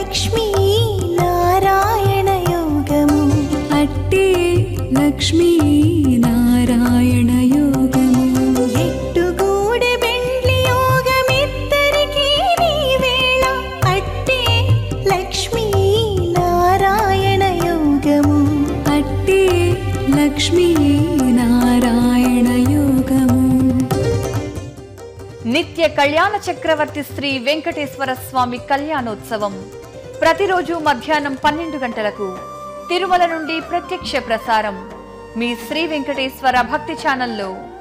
లక్ష్మీ నారాయణ యోగము అట్టే లక్ష్మీ నారాయణ యోగము ఎట్టుగూడె బెండ్లి యోగమిద్దరికీ నీ వేళ అట్టే లక్ష్మీ నారాయణ యోగము అట్టే లక్ష్మీ నారాయణ యోగము నిత్య కళ్యాణ చక్రవర్తి శ్రీ వెంకటేశ్వర స్వామి కళ్యాణోత్సవం ప్రతిరోజు మధ్యాహ్నం 12 గంటలకు తిరుమల నుండి ప్రత్యక్ష ప్రసారం మీ శ్రీ వెంకటేశ్వర భక్తి ఛానల్లో.